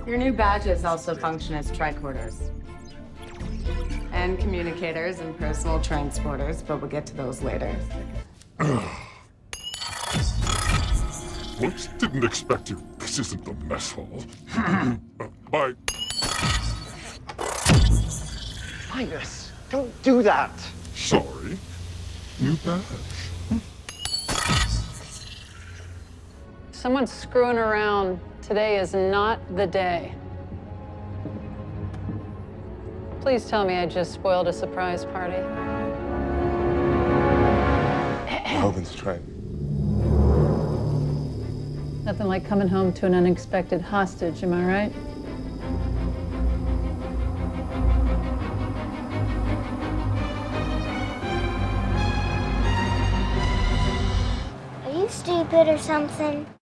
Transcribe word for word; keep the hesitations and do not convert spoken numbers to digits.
Your new badges also function as tricorders. And communicators and personal transporters, but we'll get to those later. Whoops, didn't expect you. This isn't the mess hall. uh, bye. Linus, don't do that. Sorry. New badge. Someone's screwing around. Today is not the day. Please tell me I just spoiled a surprise party. Hogan's train. Nothing like coming home to an unexpected hostage, am I right? Are you stupid or something?